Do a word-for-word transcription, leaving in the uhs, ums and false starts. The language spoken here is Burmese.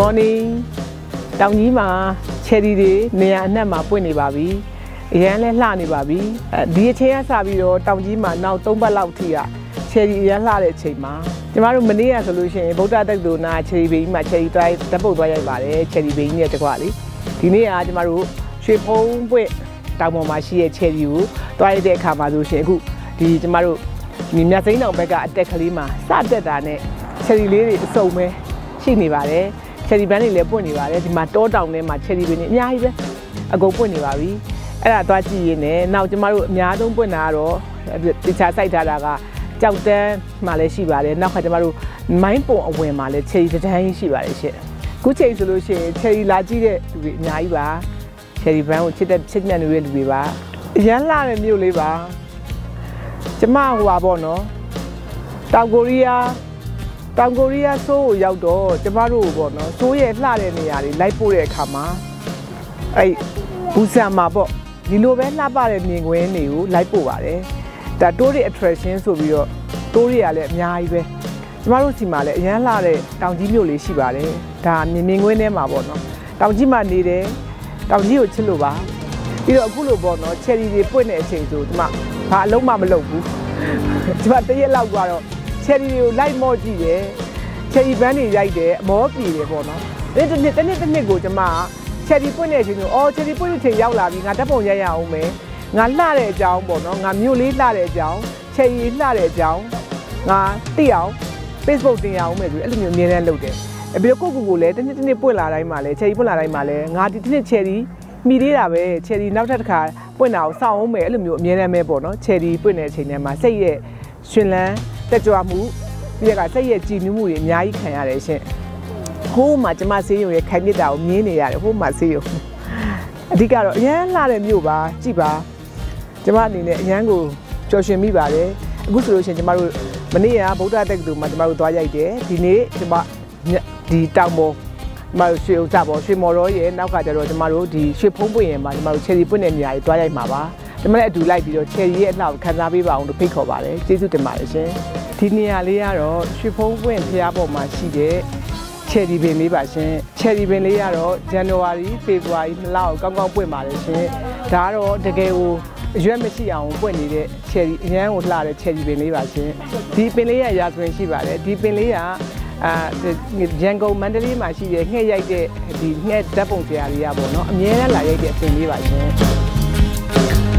morning တောင်ကြီးမှာချယ်ရီတွေနေရာအနှံ့မှာပွင့်နေပါပြီအရန်လဲလှနေပါပြီဒီအချိန်ကစပြီးတော့တောင်ကြီးမှာနောက်သုံးပတ်လောက်ထိကချယ်ရီအရန်လှတဲ့အချိန်မှာကျမတို့မနေ့ကဆိုလို့ရှိရင်ဗုဒ္ဓတက္ကသိုလ်နာချယ်ရီဘေးကြီးမှာချယ်ရီတိုင်းဓာတ်ပုတ်သွားရိုက်ပါတယ်ချယ်ရီဘေးကြီးနဲ့တကွာလေဒီနေ့ကကျမတို့ရွှေဖုံးပွင့်တောင်ပေါ်မှာရှိတဲ့ချယ်ရီကိုသွားရိုက်တဲ့အခါမှာဆိုရှင်အခုဒီကျမတို့ဒီမြတ်စိမ်းတောင်ဘက်ကအတက်ကလေးမှာစတက်တာနဲ့ချယ်ရီလေးတွေအစုံပဲရှိနေပါတယ်ချယ်ရီပန်းတွေလည်းပွင့်နေပါတယ်ဒီမှာတောတောင်ထဲမှာချယ်ရီပင်တွေအများကြီးပဲအကုန်ပွင့်နေပါပြီအဲ့ဒါသွားကြည့်ရင်းနဲ့နောက်ကျမတို့အများဆုံးပွင့်တာကတော့တခြားစိုက်ထားတာကကြောက်တန်းမှာလည်းရှိပါတယ်နောက်ခါကျမတို့မိုင်းပုံအဝင်မှာလည်းချယ်ရီတန်းရှိပါတယ်ရှင့်ခုချိန်ဆိုလို့ရှိရင်ချယ်ရီလာကြည့်တဲ့လူတွေအများကြီးပါချယ်ရီပန်းကိုချစ်တဲ့ချစ်မြတ်နေတဲ့လူတွေပါအရန်လာတဲ့မြို့လေးပါကျမဟိုပါပေါ့နော်တောင်ကိုရီးယားတောင်ကိုရီးယားဆိုးကိုရောက်တော့ကျမတို့ပေါ့နော်ဆိုးရဲ့လှတဲ့နေရာတွေလိုက်ပို့တဲ့အခါမှာအဲ့ဘူဆန်မှာပေါ့ဒီလိုပဲလှပတဲ့မြင်ကွင်းတွေကိုလိုက်ပို့ပါတယ်ဒါတိုးရီ attraction ဆိုပြီးတော့တိုးရီကလည်းအများကြီးပဲကျမတို့စီမှာလည်းအရန်လှတဲ့တောင်ကြီးမြို့လေးရှိပါတယ်ဒါမြင်မြင်ကွင်းထဲမှာပေါ့နော်တောင်ကြီးမှာနေတယ်တောင်ကြီးကိုချစ်လို့ပါပြီးတော့အခုလိုပေါ့နော်ချယ်ရီတွေပွင့်တဲ့အချိန်ဆိုဒီမှာဘာအလုံးမမလုပ်ဘူးဒီမှာတရက်လောက်ကတော့ချယ်ရီတွေကိုလိုက်မော့ကြည့်တယ်ချယ်ရီပန်းတွေရိုက်တယ်အမောပြေတယ်ပေါ့နော်ဒီတစ်နှစ်တစ်နှစ်တစ်နှစ်ကိုကျွန်မချယ်ရီပွင့်တဲ့အချိန်ဆိုအော်ချယ်ရီပွင့်တဲ့အချိန်ရောက်လာပြီငါဓာတ်ပုံရိုက်ရအောင်မယ်ငါလှတဲ့အကြောင်းပေါ့နော်ငါမြို့လေးလှတဲ့အကြောင်းချယ်ရီလှတဲ့အကြောင်းငါသိအောင် Facebook တင်ရအောင်မယ်ဆိုအဲ့လိုမျိုးအမြဲတမ်းလုပ်တယ်အပြီးတော့ကိုကိုကိုလည်းတစ်နှစ်တစ်နှစ်ပွင့်လာတိုင်းမှာလည်းချယ်ရီပွင့်လာတိုင်းမှာလည်းငါဒီတစ်နှစ်ချယ်ရီမိသေးတာပဲချယ်ရီနောက်ထပ်တစ်ခါပွင့်တာကိုစောင့်အောင်မယ်အဲ့လိုမျိုးအမြဲတမ်းပဲပေါ့နော်ချယ်ရီပွင့်တဲ့အချိန်ထဲမှာစိတ်ရဲ့ရှင်လန်းတက်ကြွမှုပြီးတော့စိတ်ရဲ့ကြည်နူးမှုတွေအများကြီးခံရတယ်ရှင်ဟိုးမှာကျမဆေးရုံရဲ့ခိုင်မြစ်တာကိုမြင်နေရတယ်ဟိုးမှာဆေးရုံအဓိကတော့အရန်လှတဲ့မြို့ပါကြည့်ပါကျမအနေနဲ့အရန်ကိုပျော်ရွှင်မိပါတယ်အခုဆိုလို့ရှိရင်ကျမတို့မနေ့ကဗုဒ္ဓတက္ကသိုလ်မှာကျမတို့သွားရိုက်တယ်ဒီနေ့ကျမဒီတောင်ပေါ်ကျမတို့ရွှေဥစားပေါ်ရွှေမော်တော်ရဲ့နောက်ကကျတော့ကျမတို့ဒီရွှေဖုံးပွင့်ရင်မှာကျမတို့ချယ်ရီပွင့်တဲ့နေရာကြီးသွားရိုက်မှာပါကျမလည်းအတူလိုက်ပြီးတော့ချယ်ရီရဲ့အလှကိုခန်းစားပေးပါအောင်လို့ဖိတ်ခေါ်ပါတယ်ကျေးဇူးတင်ပါတယ်ရှင်ဒီနေရာလေးကတော့ရွှေဖုံးပွင့်ဖျားပေါ်မှာရှိတဲ့ချယ်ရီပင်လေးပါရှင်ချယ်ရီပင်လေးကတော့ဇန်နဝါရီဖေဖော်ဝါရီလလောက်ကောင်းကောင်းပွင့်ပါတယ်ရှင်ဒါကတော့တကယ်ကိုအရွက်မရှိအောင်ပွင့်နေတဲ့ချယ်ရီအရန်ကိုလှတဲ့ချယ်ရီပင်လေးပါရှင်ဒီပင်လေးရရာသွင်းရှိပါတယ်ဒီပင်လေးကအာရန်ကုန်မန္တလေးမှာရှိတဲ့ငှက်ရိုက်တဲ့ဒီငှက်ဓာတ်ပုံဆရာတွေကပေါ့နော်အများနဲ့လာရိုက်တဲ့အပင်လေးပါရှင်